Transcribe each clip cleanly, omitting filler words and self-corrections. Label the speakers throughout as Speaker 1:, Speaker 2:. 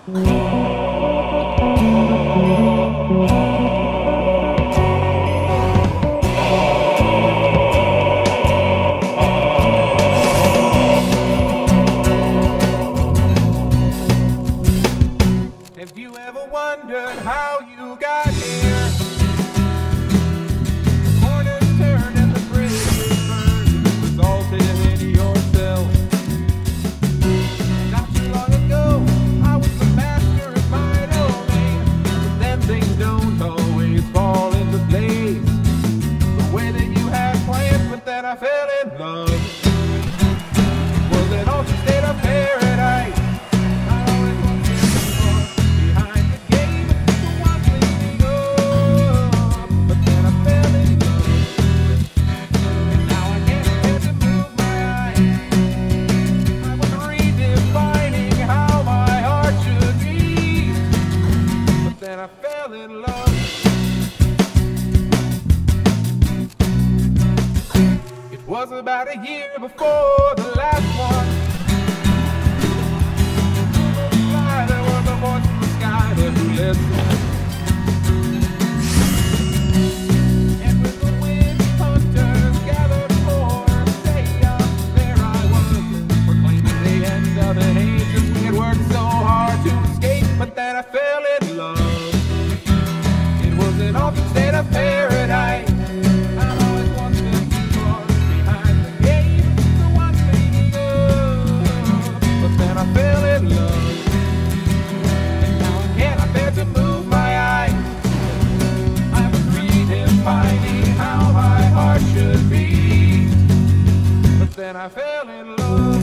Speaker 1: Have you ever wondered how you got here? Corners turned and the bridges burned, resulted in yourself. Not too long ago, I was the master of my domain, but then things don't always fall into place the way that you had planned. But then I fell in love. Was it all just state of paradise? I fell in love. It was about a year before the last one. There was a voice in the sky that who listened. And with the wind hunters gathered for a seance, there I was, proclaiming the end of an age that we had worked so hard to escape. But then I fell in love. An awful state of paradise. I always wanted to be more behind the game, the one thing up. But then I fell in love, and now I can't bear to move my eyes. I was redefining how my heart should be. But then I fell in love.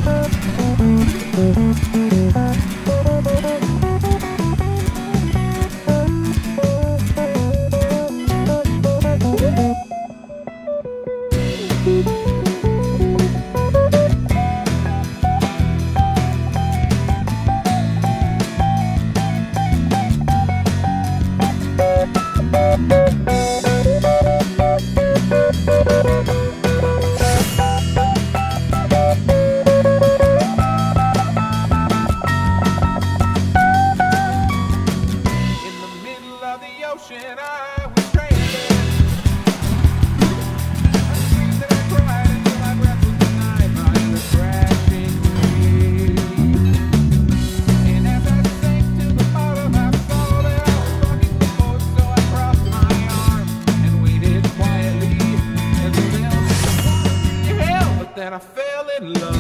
Speaker 1: I was stranded. I screamed and I cried until my breath was denied by the crashing wave. And as I sank to the bottom, I saw that I was rocking the boat, so I crossed my arms and waited quietly as the bell hell. But then I fell in love.